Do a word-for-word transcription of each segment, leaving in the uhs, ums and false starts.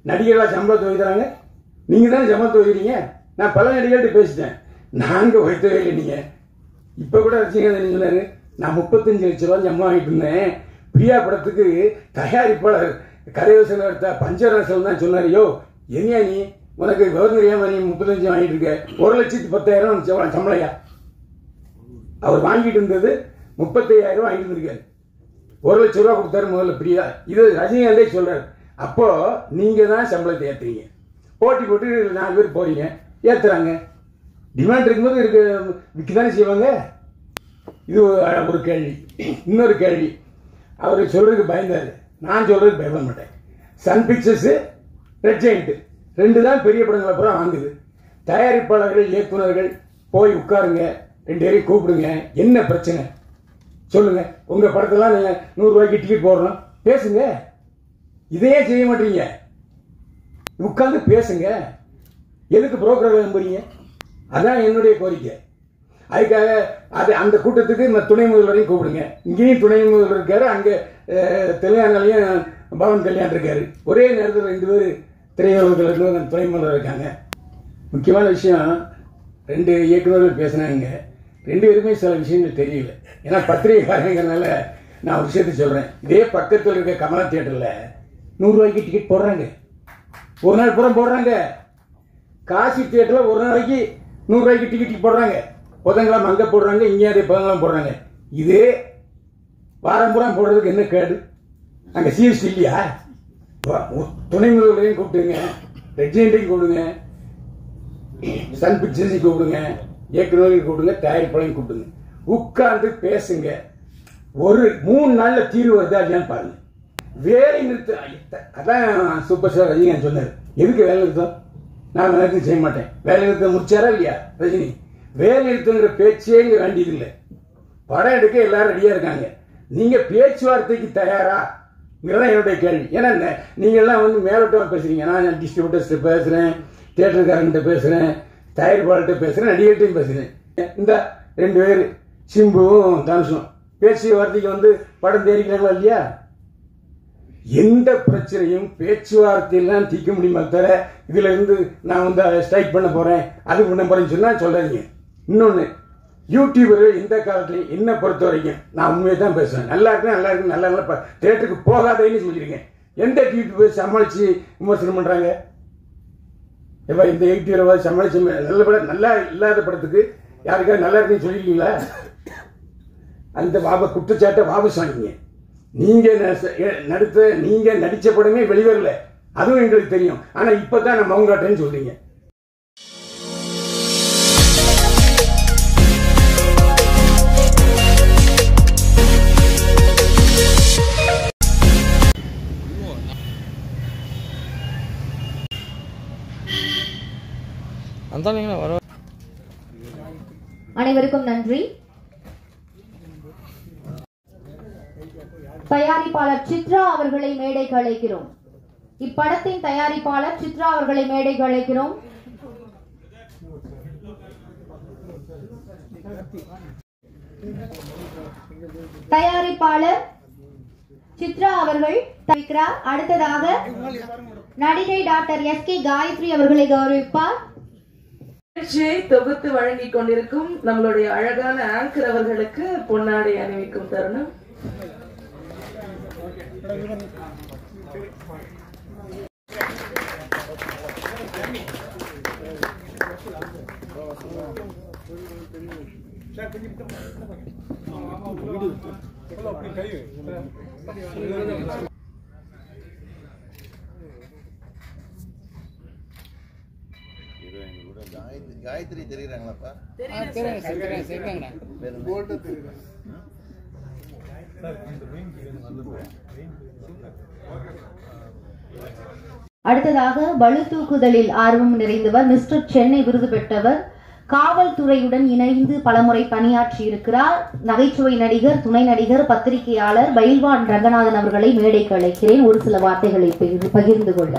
நடிகர்களாக சம்பளத்தை வைக்கிறாங்க, நீங்கள் தானே சம்பளத்தை வைக்கிறீங்க. நான் பல நடிகர்கள்ட்ட பேசிட்டேன், நாங்கள் வைத்தவே இல்லை. நீங்கள் இப்போ கூட ரசிகன் சொன்னார், நான் முப்பத்தஞ்சு லட்ச ரூபா சம்பளம் வாங்கிட்டு இருந்தேன், பிரியா படத்துக்கு தயாரிப்பாளர் கதைவசனம் எடுத்த பஞ்சரசம் தான் சொன்னார். யோ என்னையா நீ, உனக்கு கவர்னர் ஏன் நீ முப்பத்தஞ்சு வாங்கிட்டு இருக்க, ஒரு லட்சத்தி பத்தாயிரம் சம்பளையா. அவர் வாங்கிட்டு இருந்தது முப்பத்தையாயிரம் வாங்கிட்டு இருந்திருக்காரு, ஒரு லட்ச ரூபா கொடுத்தாரு முதல்ல பிரியா. இது ரஜினிகாந்தே சொல்றாரு. அப்போ நீங்க தான் சம்பளத்தை ஏத்துறீங்க, போட்டி போட்டு நாலு பேர் போறீங்க, ஏத்துறாங்க. டிமாண்ட் இருக்கும்போது இருக்கு விற்கதானே செய்வாங்க. இது ஒரு கேள்வி. இன்னொரு கேள்வி, அவர் சொல்றதுக்கு பயந்தாரு, நான் சொல்றதுக்கு பயப்பட மாட்டேன். சன் பிக்சர்ஸ், ரெட் ஜெயண்ட் ரெண்டு தான் பெரிய படங்கள் அப்புறம் வாங்குது. தயாரிப்பாளர்கள் இயக்குநர்கள் போய் உட்காருங்க, ரெண்டு பேரையும் கூப்பிடுங்க, என்ன பிரச்சனை சொல்லுங்க. உங்க படத்தெல்லாம் நீங்க நூறு ரூபாய்க்கு டிக்கெட் போடுறோம், பேசுங்க. இதையே செய்ய மாட்டீங்க, உட்கார்ந்து பேசுங்க. எதுக்கு புரோக்கர் நம்புறீங்க? அதான் என்னுடைய கோரிக்கை. அதுக்காக அது அந்த கூட்டத்துக்கு இந்த துணை முதல்வரையும் கூப்பிடுங்க. இங்கேயும் துணை முதல்வர் இருக்காரு, அங்கே தெலுங்கானாலையும் பவன் கல்யாண் இருக்காரு. ஒரே நேரத்தில் ரெண்டு பேர் திரையுலகத்தில் துணை முதல்வர் இருக்காங்க. முக்கியமான விஷயம், ரெண்டு இயக்குநர்கள் பேசினாங்க, ரெண்டு பேருமே சில விஷயங்கள் தெரியல. ஏன்னா பத்திரிகைக்காரங்கிறதுனால நான் ஒரு விஷயத்தை சொல்கிறேன். இதே பக்கத்தில் இருக்க கமலா தியேட்டரில் நூறுரூவாய்க்கு டிக்கெட் போடுறாங்க, ஒரு நாள் புறம் போடுறாங்க. காசி தியேட்டரில் ஒரு நாளைக்கு நூறுரூவாய்க்கு டிக்கெட் போடுறாங்க, புதன்கிழமை அங்கே போடுறாங்க, இங்கே அதே புதன்கிழமை போடுறாங்க. இதே வாரம் புறம் போடுறதுக்கு என்ன கேடு? அங்கே சிஎஸ்டி இல்லையா? துணை முதல்வரையும் கூப்பிட்டுங்க, ரெஜெண்டையும் கூப்பிடுங்க, சன் பிக்சர்ஸையும் கூப்பிடுங்க, இயக்குநரையும் கூப்பிடுங்க, தயாரிப்பாளையும் கூப்பிடுங்க, உட்கார்ந்து பேசுங்க. ஒரு மூணு நாள்ல தீர்வு வருதா இல்லையான்னு பாருங்க. வேலை நிறுத்தம், அதான் சூப்பர் ஸ்டார் ரஜினிகாந்த் சொன்னார். எதுக்கு வேலை நிறுத்தம்? நான் நிறுத்தம் செய்ய மாட்டேன். வேலை நிறுத்தம் முடிச்சாரா இல்லையா ரஜினி? வேலை நிறுத்தங்கிற பேச்சே இங்க வேண்டியது இல்லை. படம் எடுக்க எல்லாரும் ரெடியா இருக்காங்க. நீங்க பேச்சுவார்த்தைக்கு தயாரா? என்னுடைய கேள்வி. ஏன்னா நீங்க எல்லாம் வந்து மேலோட்டமா பேசுறீங்க. நான் டிஸ்ட்ரிபியூட்டர்ஸ் பேசுறேன், தியேட்டருக்காரங்கிட்ட பேசுறேன், தயாரிப்பாளர்கிட்ட பேசுறேன், நடிகர்கிட்டையும் பேசுறேன். இந்த ரெண்டு பேர் சிம்புவும் தனுஷும் பேசிய வார்த்தைக்கு வந்து படம் தேடிக்கிறாங்களா இல்லையா? எந்த பிரச்சனையும் பேச்சுவார்த்தையெல்லாம் தீர்க்க முடியுமா தவிர இதுல இருந்து நான் வந்து ஸ்ட்ரைக் பண்ண போறேன், அது பண்ண போறேன்னு சொன்னா சொல்லாதீங்க. இன்னொன்னு, யூடியூபர்கள் இந்த காலத்துலையும் என்ன பொறுத்த வரைக்கும் நான் உண்மையை தான் பேசுவேன். நல்லா இருக்கு நல்லா இருக்கு நல்லா நல்லா தியேட்டருக்கு போகாதேன்னு சொல்லியிருக்கேன். எந்த யூடியூபர் சமாளிச்சு விமர்சனம் பண்றாங்க? எப்ப இந்த யூடியூபர் சமாளிச்சு நல்ல படம் நல்லா இல்லாத படத்துக்கு யாருக்காவது நல்லா இருக்குன்னு சொல்லிருக்கீங்களா? அந்த வாப குற்றச்சாட்டை வாபஸ் வாங்கிங்க. நீங்க நடித்த நீங்க நடிச்ச படமே வெளிவரல, அதுவும் எங்களுக்கு தெரியும். ஆனா இப்பதான் நம்ம மௌங்காட்டேன்னு சொல்றீங்க. அனைவருக்கும் நன்றி. தயாரிப்பாளர் சித்ரா அவர்களை மேடைக்கு அழைக்கிறோம். இப்படத்தின் தயாரிப்பாளர் சித்ரா அவர்களை மேடைக்கு அழைக்கிறோம். தயாரிப்பாளர் சித்ரா அவர்கள் தவிக்கிறார். அடுத்ததாக நடிகை டாக்டர் எஸ் கே காயத்ரி அவர்களை கௌரவிப்பார். நிகழ்ச்சியை தொகுத்து வழங்கிக் கொண்டிருக்கும் நம்மளுடைய அழகான ஆங்கர் அவர்களுக்கு பொன்னாடை அணிவிக்கும் தருணம். காயத்ரி தெரியுறாங்களாப்பா? அடுத்ததாக பளு தூக்குதலில் ஆர்வம் நிறைந்தவர், மிஸ்டர் சென்னை விருது பெற்றவர், காவல்துறையுடன் இணைந்து பலமுறை பணியாற்றி இருக்கிறார். நகைச்சுவை நடிகர், துணை நடிகர், பத்திரிகையாளர் பயில்வான் ரங்கநாதன் அவர்களை மேடைக்கு அழைக்கிறேன் ஒரு சில வார்த்தைகளை பகிர்ந்து கொள்ள.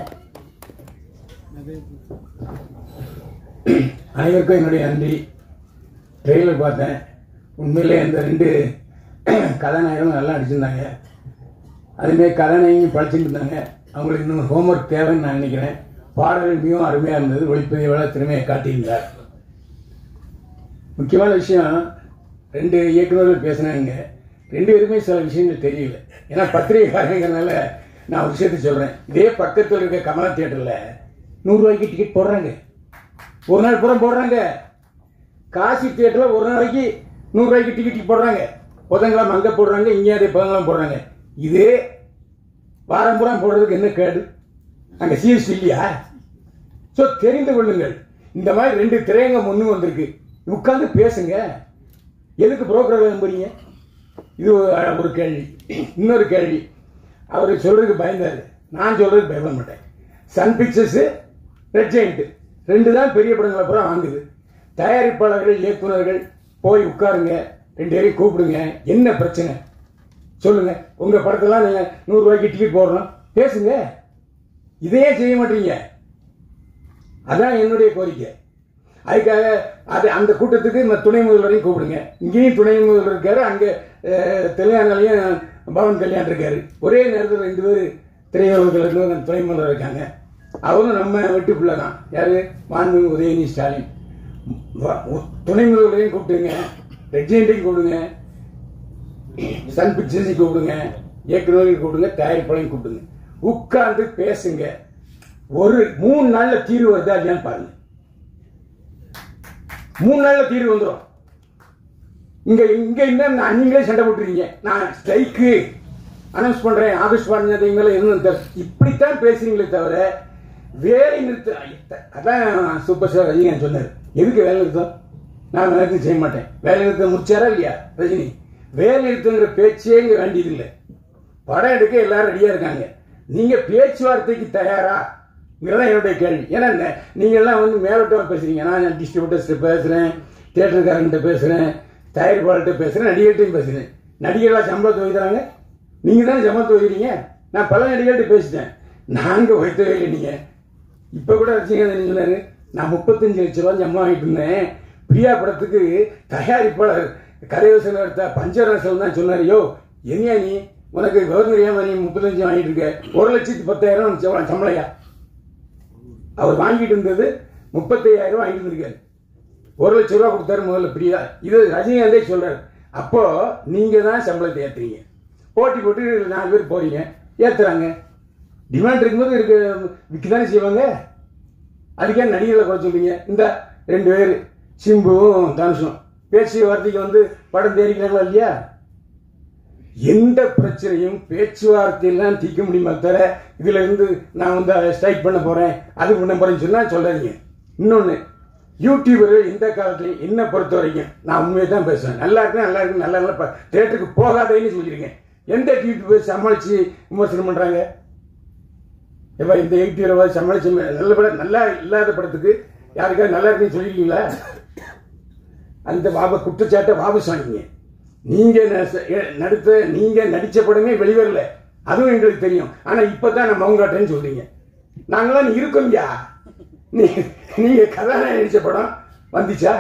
அனைவருக்கும் என்னுடைய நன்றி. ட்ரெயிலர் பார்த்தேன். உண்மையிலே அந்த ரெண்டு கதாநாயகரும் நல்லா நடிச்சிருந்தாங்க. அதுமாரி கதாநாயகம் படிச்சுட்டு இருந்தாங்க. அவங்களுக்கு இன்னும் ஹோம்ஒர்க் தேவைன்னு நான் நினைக்கிறேன். பாடல்கள் மிகவும் அருமையாக இருந்தது. ஒளிப்பதிவாளர் திறமையை காட்டியிருந்தார். முக்கியமான விஷயம், ரெண்டு இயக்குநர்கள் பேசினாங்க. ரெண்டு பேருமே சில விஷயங்கள் தெரியல. ஏன்னா பத்திரிகைக்காரங்கிறதுனால நான் ஒரு விஷயத்தை சொல்கிறேன். இதே பக்கத்தில் இருக்க கமலா தியேட்டரில் நூறுரூவாய்க்கு டிக்கெட் போடுறாங்க. ஒரு நாள் பூரா போடுறாங்க. காசி தியேட்டரில் ஒரு நாளைக்கு நூறுரூவாய்க்கு டிக்கெட் போடுறாங்க. புதன்கிழமை அங்கே போடுறாங்க, இங்கே அதே புதன்கிழமை போடுறாங்க. இதே வாரம் பூரா போடுறதுக்கு என்ன கேடு? அங்கே சிஎஸ்டி இல்லையா? ஸோ தெரிந்து கொள்ளுங்கள். இந்த மாதிரி ரெண்டு திரையங்கம் ஒன்று வந்திருக்கு. உட்காந்து பேசுங்க. எதுக்கு புரோக்கரை நம்புறீங்க? இது ஒரு கேள்வி. இன்னொரு கேள்வி, அவர் சொல்றதுக்கு பயந்தாரு. நான் சொல்றதுக்கு பயப்பட மாட்டேன். சன் பிக்சர்ஸ், ரெட் ஜெயண்ட் ரெண்டு தான் பெரிய படங்களை அப்புறம் வாங்குது. தயாரிப்பாளர்கள், இயக்குநர்கள் போய் உட்காருங்க, ரெண்டு பேரையும் கூப்பிடுங்க. என்ன பிரச்சனை சொல்லுங்க. உங்க படத்தெல்லாம் நீங்க நூறு ரூபாய்க்கு டிக்கெட் போடுறோம், பேசுங்க. இதையே செய்ய மாட்டீங்க. அதான் என்னுடைய கோரிக்கை. அதுக்காக அது அந்த கூட்டத்துக்கு இந்த துணை முதல்வரையும் கூப்பிடுங்க. இங்கேயும் துணை முதல்வர் இருக்காரு, அங்கே தெலுங்கானாலையும் பவன் கல்யாண் இருக்காரு. ஒரே நேரத்தில் ரெண்டு பேர் திரையுலகத்தில் துணை முதல்வர் இருக்காங்க. அவரும் நம்ம வீட்டு பிள்ளை தான். யாரு? மாண்புமிகு உதயநிதி ஸ்டாலின். துணை முதல்வரையும் கூப்பிடுங்க, ரெட் ஜெயண்டையும் கூப்பிடுங்க, சன் பிக்சர்ஸையும் கூப்பிடுங்க, இயக்குநரையும் கூப்பிடுங்க, தயாரிப்பாளையும் கூப்பிடுங்க. உட்கார்ந்து பேசுங்க. ஒரு மூணு நாள்ல தீர்வு வருதா இல்லையான்னு பாருங்க. மூணு நாள்ல தீர்வு வந்துடும். இங்க இங்க என்ன நீங்களே சண்டை போட்டுருக்கீங்க. நான் ஸ்ட்ரைக்கு அனௌன்ஸ் பண்றேன் ஆகஸ்ட் பதினஞ்சாம் மேல என்ன இப்படித்தான் பேசுறீங்களே தவிர வேலை நிறுத்த. அதான் சூப்பர் ஸ்டார் ரஜினிகாந்த் சொன்னார். எதுக்கு வேலை நிறுத்தம்? நான் வேலை நிறுத்தம் செய்ய மாட்டேன். வேலை நிறுத்தம் முடிச்சாரா இல்லையா ரஜினி? வேலை நிறுத்தங்கிற பேச்சே இங்க வேண்டியதில்லை. படம் எடுக்க எல்லாரும் ரெடியா இருக்காங்க. நீங்க பேச்சுவார்த்தைக்கு தயாரா? என்னுடைய கேள்வி. ஏன்னா நீங்க எல்லாம் வந்து மேலோட்டமா பேசுறீங்க. நான் டிஸ்ட்ரிபியூட்டர்ஸ் பேசுறேன், தியேட்டருக்காரங்கிட்ட பேசுறேன், தயாரிப்பாளர்கிட்ட பேசுறேன், நடிகர்கிட்டையும் பேசுறேன். நடிகர்களா சம்பளத்தை வைக்கிறாங்க. நீங்க தானே சம்பளத்தை வைக்கிறீங்க. நான் பல நடிகர்கிட்ட பேசிட்டேன். நாங்க வைத்தவே இல்லை. நீங்க இப்ப கூட ரசிகன் சொன்னாரு, நான் முப்பத்தஞ்சு லட்சம் ரூபாய் சம்பளம் வாங்கிட்டு இருந்தேன். பிரியா படத்துக்கு தயாரிப்பாளர் கதையோசனை எடுத்த பஞ்சராசன் தான் சொன்னாரு, யோ என்னையா நீ உனக்கு கவர்னர் ஏன் நீ முப்பத்தஞ்சு வாங்கிட்டு இருக்க? ஒரு லட்சத்து பத்தாயிரம் சம்பளையா? அவர் வாங்கிட்டு இருந்தது முப்பத்தி ஐயாயிரம் ரூபாய் வாங்கிட்டு இருக்காரு. ஒரு லட்சம் ரூபாய் கொடுத்தாரு முதல்ல பிரியா. இது ரஜினிகாந்தே சொல்றாரு. அப்போ நீங்க தான் சம்பளத்தை ஏத்துறீங்க. போட்டி போட்டு நாலு பேர் போறீங்க, ஏத்துறாங்க. டிமாண்ட் இருக்கும்போது இருக்கு விற்கதானே செய்வாங்க. அதுக்கே நடிகர்களை குறை சொல்றீங்க. இந்த ரெண்டு பேர் சிம்புவும் தனுஷும் பேச்சு வார்த்தைக்கு வந்து படம் தேடிக்கிறாங்களா இல்லையா? எந்த பிரச்சனையும் பேச்சுவார்த்தையெல்லாம் தீர்க்க முடியுமா தவிர இதுல இருந்து நான் வந்து ஸ்ட்ரைக் பண்ண போறேன், அது பண்ண போறேன்னு சொன்னா சொல்லாதீங்க. இன்னொன்னு, யூடியூபர்கள் இந்த காலத்துல என்ன பொறுத்த வரைக்கும் நான் உண்மையை தான் பேசுவேன். நல்லா இருக்கு நல்லா இருக்கு நல்லா நல்லா தியேட்டருக்கு போகாதேன்னு சொல்லியிருக்கேன். எந்த யூடியூபர் சமாளிச்சு விமர்சனம் பண்றாங்க? எப்ப இந்த யூடியூபர் சமாளிச்சு நல்ல படம் நல்லா இல்லாத படத்துக்கு யாருக்காவது நல்லா இருக்குன்னு சொல்லிருக்கீங்களா? அந்த வாப குற்றச்சாட்டை வாபஸ் வாங்கிங்க. நீங்க நடித்த நீங்க நடிச்ச படமே வெளிவரல, அதுவும் எங்களுக்கு தெரியும். ஆனா இப்பதான் நம்ம மவுங்காட்டேன்னு சொல்றீங்க. நாங்களாம் இருக்கோம்யா. நீங்க கதாநாயகன் நடிச்ச படம் வந்துச்சா?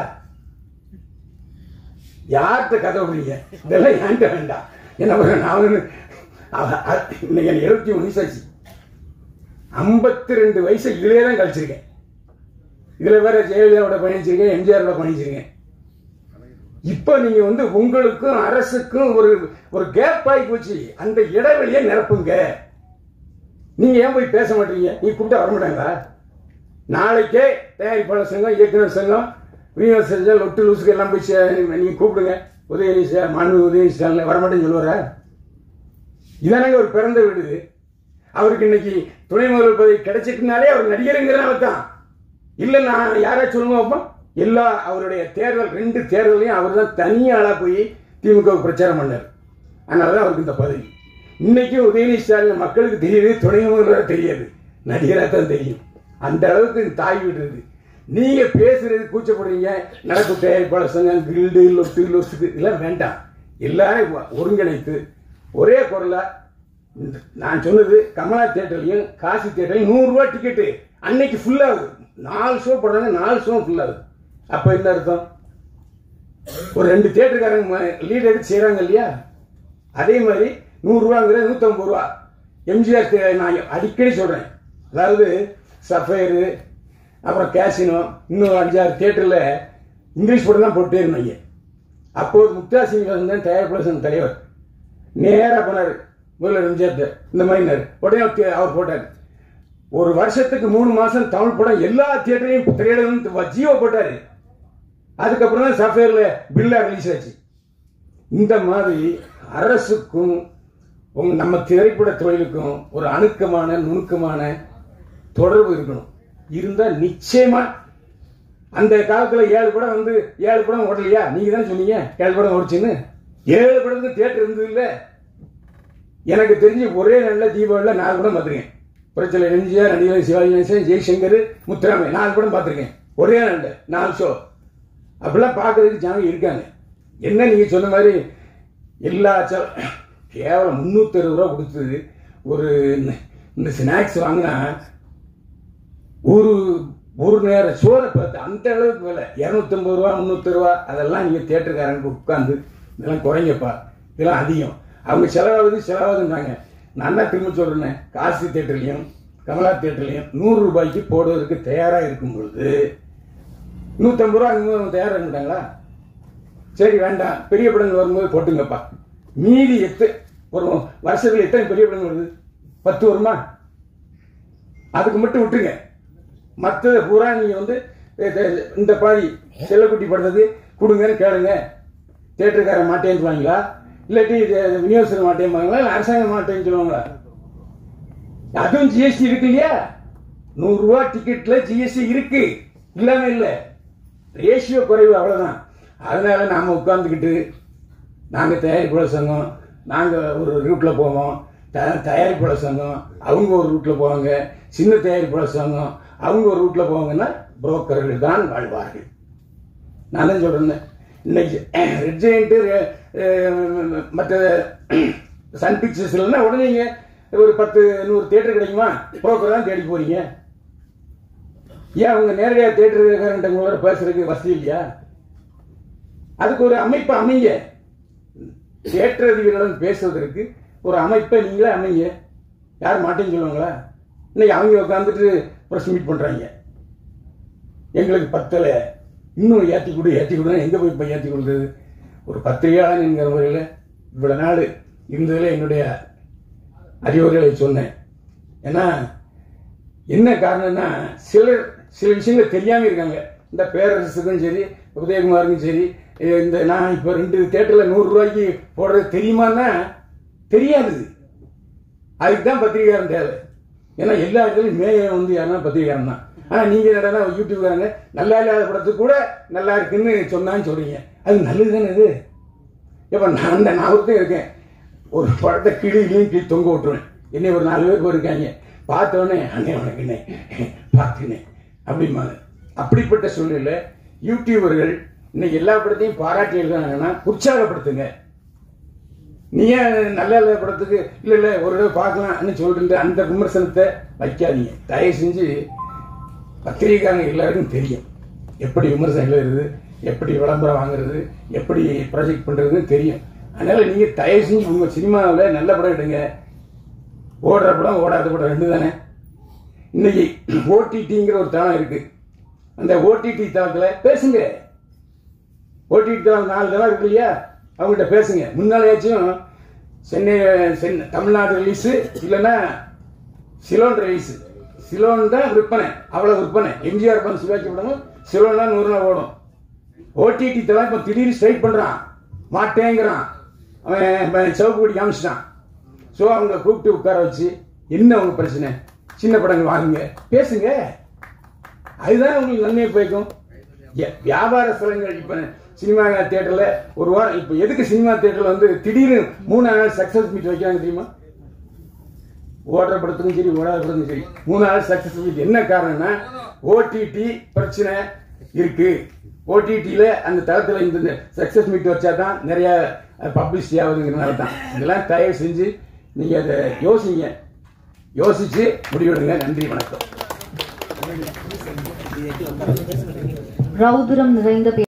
யார்கிட்ட கதை விடுறீங்க? இதெல்லாம் ஏன்ட்ட வேண்டாம். என்ன நான் இன்னைக்கு எழுபத்தி மூணு வயசாச்சு. ஐம்பத்தி ரெண்டு வயசு இதுலயே தான் கழிச்சிருக்கேன். இதுல வேற ஜெயலலிதாவோட பயணிச்சிருக்கேன், எம்ஜிஆரோட பயணிச்சிருக்கேன். இப்ப நீங்க வந்து உங்களுக்கும் அரசுக்கும் ஒரு ஒரு கேப் ஆகி போச்சு. அந்த இடைவெளியை நிரப்புங்க. நீங்க ஏன் போய் பேச மாட்டீங்க? நீ கூப்பிட்டா வர மாட்டாங்களா? நாளைக்கே தயாரிப்பாளர் சங்கம், இயக்குனர் சங்கம், விநியோக சங்கம், லொட்டு லூசுக்கு எல்லாம் போய் நீங்க கூப்பிடுங்க. உதயநிதி மாண்பு உதயநிதி ஸ்டாலின் வரமாட்டேன்னு சொல்லுவார? இதானங்க ஒரு பிறந்த வீடு. அவருக்கு இன்னைக்கு துணை முதல்வர் பதவி கிடைச்சிட்டுனாலே அவர் நடிகருங்கிறனால தான். இல்ல நான் யாராச்சும் சொல்லுங்க வைப்போம். எல்லா அவருடைய தேர்தல் ரெண்டு தேர்தலையும் அவர் தான் தனியாளா போய் திமுக பிரச்சாரம் பண்ணார். அதனாலதான் அவருக்கு இந்த பதவி. இன்னைக்கும் உதயநிதி ஸ்டாலின் மக்களுக்கு தெரியுது, துணை முதல்வராக தெரியாது, நடிகராக தான் தெரியும். அந்த அளவுக்கு தாய் வீடு இருக்கு. நீங்க பேசுறது கூச்சப்படுறீங்க. நடப்பு தயாரிப்பாளர் சங்கம், கில்டு, லொட்டு லொசுக்கு இதெல்லாம் வேண்டாம். எல்லாரும் ஒருங்கிணைத்து ஒரே குரலா நான் சொன்னது, கமலா தியேட்டர்லையும் காசி தியேட்டர்லையும் நூறு ரூபாய் டிக்கெட்டு அன்னைக்கு ஃபுல் ஆகுது. நாலு ஷோ போடுறாங்க, நாலு ஷோ ஃபுல் ஆகுது. அப்ப என்ன அர்த்தம்? ஒரு ரெண்டு தியேட்டருக்காரங்க லீட் எடுத்து செய்யறாங்க இல்லையா? அதே மாதிரி நூறு ரூபாங்கிற நூத்தி ஐம்பது ரூபா எம்ஜிஆர் தே- நான் அடிக்கடி சொல்றேன், அதாவது சஃபயரு, அப்புறம் கேசினோ, இன்னும் அஞ்சாறு தியேட்டர்ல இங்கிலீஷ் படம் தான் போட்டே இருந்தாங்க. அப்போது முக்தா சீனிவாசன் தான் தயாரிப்பாளர் சங்க தலைவர். நேராக போனார் முதல்வர் எம்ஜிஆர், இந்த மாதிரி உடனே அவர் அவர் போட்டார். ஒரு வருஷத்துக்கு மூணு மாசம் தமிழ் படம் எல்லா தியேட்டரையும் திரையிடணும் ஜியோ போட்டாரு. அதுக்கப்புறம் தான் சஃபேர்ல பில்லா ரிலீஸ் ஆச்சு. இந்த மாதிரி அரசுக்கும் உங்க நம்ம திரைப்பட தொழிலுக்கும் ஒரு அணுக்கமான நுணுக்கமான தொடர்பு இருக்கணும். இருந்தா நிச்சயமா அந்த காலத்துல ஏழு படம் வந்து ஏழு படம் ஓடலையா? நீங்க தானே சொன்னீங்க ஏழு படம் ஓடிச்சுன்னு. ஏழு படத்துக்கு தியேட்டர் இருந்தது இல்ல. எனக்கு தெரிஞ்சு ஒரே நல்ல தீபாவளியில நாலு படம் பார்த்துருக்கேன். புரட்சியில் எம்ஜிஆர், நடிகர் சிவாஜி கணேசன், ஜெய்சங்கர், முத்துராமை நாலு படம் பார்த்துருக்கேன். ஒரே நல்ல நாலு ஷோ. அப்படிலாம் பார்க்கறதுக்கு ஜனங்க இருக்காங்க. என்ன நீங்க சொன்ன மாதிரி எல்லா கேவலம் முன்னூத்தி அறுபது ரூபா கொடுத்தது ஒரு இந்த ஸ்நாக்ஸ் வாங்கினா ஒரு ஒரு நேரம் சோறை பார்த்து அந்த அளவுக்கு விலை இருநூத்தி ஐம்பது ரூபா முன்னூத்தி ரூபா. அதெல்லாம் நீங்க தியேட்டருக்காரங்க உட்காந்து இதெல்லாம் குறைங்கப்பா, இதெல்லாம் அதிகம், அவங்க செலவாகுது செலவாகுதுன்றாங்க. நான் தான் திரும்ப சொல்றேன், காசி தியேட்டர்லையும் கமலா தியேட்டர்லையும் நூறு ரூபாய்க்கு போடுவதற்கு தயாரா இருக்கும் பொழுது நூத்தி ஐம்பது ரூபா அவங்க தயாரா இருக்காங்களா? சரி வேண்டாம், பெரிய படங்கள் வரும்போது போட்டுங்கப்பா. மீதி எத்து ஒரு வருஷத்துல எத்தனை பெரிய படங்கள் வருது? பத்து வருமா? அதுக்கு மட்டும் விட்டுருங்க. மற்ற பூரா நீங்க வந்து இந்த பாதி செல்லக்குட்டி படுறது கொடுங்கன்னு கேளுங்க. தியேட்டருக்கார மாட்டேன்னு சொல்லுவாங்களா, இல்லாட்டி விநியோகஸ்தர் மாட்டேன்பாங்களா, இல்லை அரசாங்கம் மாட்டேன்னு சொல்லுவாங்களா? அதுவும் ஜிஎஸ்டி இருக்கு இல்லையா? நூறு ரூபா டிக்கெட்ல ஜிஎஸ்டி இருக்கு, இல்லாம இல்ல. ரேஷியோ குறைவு, அவ்வளவுதான். அதனால நாம உட்கார்ந்துக்கிட்டு நாங்க தயாரிப்பாளர் சங்கம், நாங்க ஒரு ரூட்ல போவோம், தயாரிப்பாளர் சங்கம் அவங்க ஒரு ரூட்ல போவாங்க, சின்ன தயாரிப்பாளர் சங்கம் அவங்க ஒரு ரூட்ல போவாங்கன்னா புரோக்கர்கள் தான் வாழ்வார்கள். நான் தான் சொல்றேன், இன்னைக்கு ரெட் ஜெயண்ட் மற்ற சன் பிக்சர்ஸ் இல்லைன்னா உடனே நீங்க ஒரு பத்து நூறு தியேட்டர் கிடைக்குமா? புரோக்கர் தான் தேடி போறீங்க. ஏன் அவங்க நேரடியாக தியேட்டருக்காரங்களோட பேசுறதுக்கு வசதி இல்லையா? அதுக்கு ஒரு அமைப்பை அமைங்க. தியேட்டர் அதிபர்களுடன் பேசுவதற்கு ஒரு அமைப்பை நீங்களே அமைங்க. யார் மாட்டேன்னு சொல்லுவாங்களா? இன்னைக்கு அவங்க உட்காந்துட்டு ப்ரெஸ் மீட் பண்றாங்க. எங்களுக்கு பத்தல, இன்னும் ஏற்றி கொடு ஏற்றி கொடுன்னு எங்க போய் இப்போ ஏற்றி கொடுக்குறது? ஒரு பத்திரிகையாளன் என்கிற முறையில் இவ்வளவு நாள் இருந்ததில் என்னுடைய அறிவுரைகளை சொன்னேன். ஏன்னா என்ன காரணம்னா, சிலர் சில விஷயங்கள் தெரியாம இருக்காங்க. இந்த பேரரசுக்கும் சரி உதயகுமாருக்கும் சரி, இந்த நான் இப்போ ரெண்டு தியேட்டர்ல நூறு ரூபாய்க்கு போடுறது தெரியுமான்னா தெரியாது. அதுக்கு தான் பத்திரிகையாளன் தேவை. ஏன்னா எல்லா இடத்துலையும் மேய வந்து யாருன்னா பத்திரிகையாளன் தான். ஆனா நீங்க என்னடா யூடியூப்காரங்க நல்லா இல்லாத படத்துக்கு கூட நல்லா இருக்குன்னு சொன்னான்னு சொல்றீங்க. அது நல்லது தானே? இது இப்ப நான் அந்த நாவத்தையும் இருக்கேன், ஒரு படத்தை கிளியிலையும் கீழ் தொங்க விட்டுருவேன். என்னை ஒரு நாலு பேர் போயிருக்காங்க, பார்த்தோடனே அண்ணே உனக்குண்ணே பார்த்துனேன் அப்படிம்பாங்க. அப்படிப்பட்ட சூழ்நிலை யூடியூபர்கள் இன்னைக்கு எல்லா படத்தையும் பாராட்டி எழுதுனாங்கன்னா உற்சாகப்படுத்துங்க. நீ ஏன் நல்ல நல்ல படத்துக்கு இல்ல இல்ல ஒரு தடவை பார்க்கலாம்னு சொல்லிட்டு அந்த விமர்சனத்தை வைக்காதீங்க. தயவு செஞ்சு பத்திரிகைக்காரங்க எல்லாருக்கும் தெரியும் எப்படி விமர்சனம் எழுதுறது, எப்படி விளம்பரம் வாங்குறது, எப்படி ப்ராஜெக்ட் பண்றதுன்னு தெரியும். அதனால நீங்க தயவு செஞ்சு உங்க சினிமாவில் நல்ல படம் எடுங்க. ஓடுற படம் ஓடாத படம் ரெண்டு தானே. இன்னைக்கு ஓடிடிங்கிற ஒரு தளம் இருக்கு. அந்த ஓடிடி தளத்துல பேசுங்க. ஓடிடி தளம் நாலு தளம் இருக்கு இல்லையா, அவங்ககிட்ட பேசுங்க. முன்னாலேயாச்சும் சென்னை சென்னை தமிழ்நாடு ரிலீஸ் இல்லைன்னா சிலோன் ரிலீஸ். சிலோன் தான் விற்பனை, அவ்வளவு விற்பனை. எம்ஜிஆர் படம் சிவாஜி படமும் சிலோன் தான் நூறு நாள் ஓடும். ஓடிடி தளம் இப்போ திடீர்னு ஸ்ட்ரைக் பண்றான், மாட்டேங்கிறான், அவன் சிவப்பு கொடி காமிச்சிட்டான். ஸோ அவங்க கூப்பிட்டு உட்கார வச்சு என்ன உங்க பிரச்சனை, சின்ன படங்கள் வாங்குங்க, பேசுங்க. அதுதான் உங்களுக்கு நன்மையை போய்க்கும். வியாபார ஸ்தலங்கள் இப்ப சினிமா தியேட்டர்ல ஒரு வாரம் இப்ப எதுக்கு சினிமா தியேட்டர்ல வந்து திடீர்னு மூணு நாள் சக்சஸ் மீட் வைக்கிறாங்க தெரியுமா? ஓடுற படத்துக்கும் சரி ஓடாத படத்துக்கும் சரி மூணு நாள் சக்சஸ் மீட். என்ன காரணம்னா ஓடிடி பிரச்சனை இருக்கு. ஓடிடியில அந்த தளத்துல இந்த சக்சஸ் மீட் வச்சாதான் நிறைய பப்ளிசிட்டி ஆகுதுங்கிறதுனால தான். இதெல்லாம் தயவு செஞ்சு நீங்க அதை யோசிங்க, யோசிச்சு முடிவெடுங்க. நன்றி, வணக்கம். ரௌதுரம் நிறைந்த